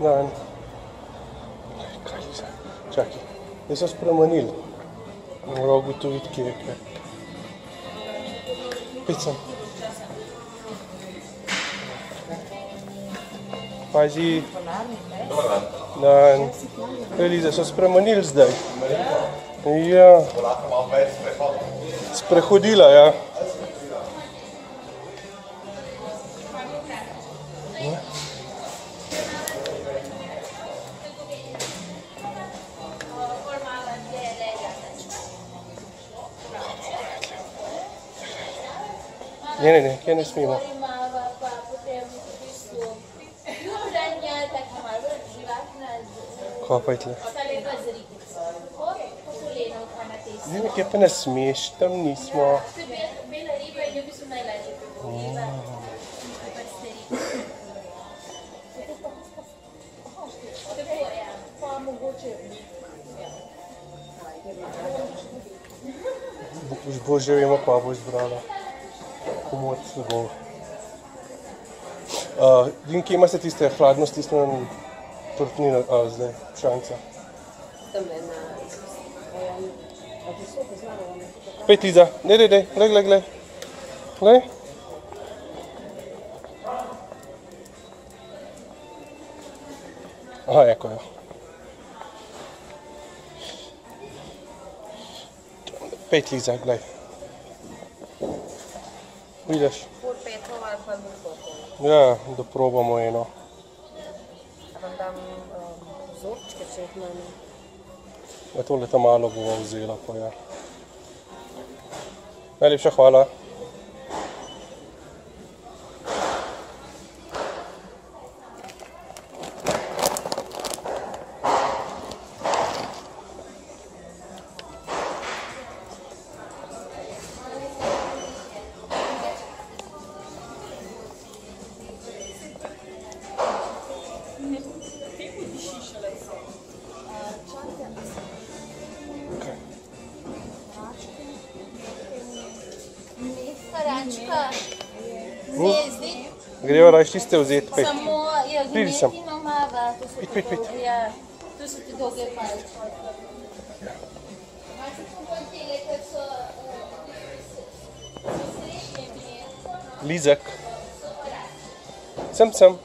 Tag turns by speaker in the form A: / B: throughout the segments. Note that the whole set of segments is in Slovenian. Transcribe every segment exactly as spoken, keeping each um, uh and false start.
A: Dan. Kaj Liza? Čakaj. Zdaj so spremenili. Moral ugotoviti, kje je kaj. Pet sem. Pazi. Dan. Kaj Liza, so spremenili zdaj. Ja. Sprehodila, ja. Ne, ne, ne, kje ne smemo. Kaj pa je tle? Ne, kje pa ne smeš, tam nismo. Už bo že vemo, kaj bo izbrala. Komod se bo. Vem, kje imate tiste hladno stisnjene tortnine zdaj, pšanca? Pet, Liza, dej, dej, dej, glej, glej, glej. Glej. Aha, eko jo. Pet, Liza, glej. Vidiš?
B: Pol petov ali pa drugotov.
A: Ja, da probamo eno.
B: A vam dam vzorčke, če jih imamo?
A: Ja, tole ta malo bova vzela, pa ja. Najlepša hvala. Greva rajš tiste vzeti, pet. Pridi sem. Pit, pit, pit.
B: Tu so ti dolge palče.
A: Lizak. Sem, sem.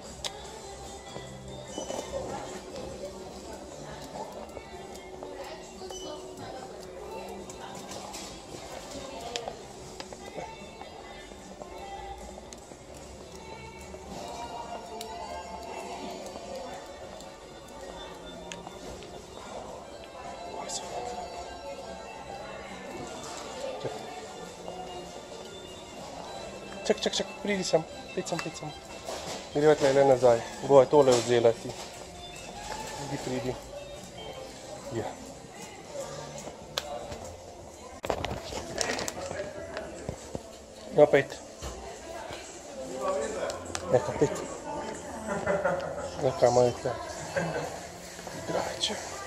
A: Čak, čak, čak, pridi sem, pridi sem, pridi sem. Greva tle nazaj, bova tole vzela ti. Pridi, pridi. Ja. No, pet. Neka, pet. Neka, malo tle. Igrače.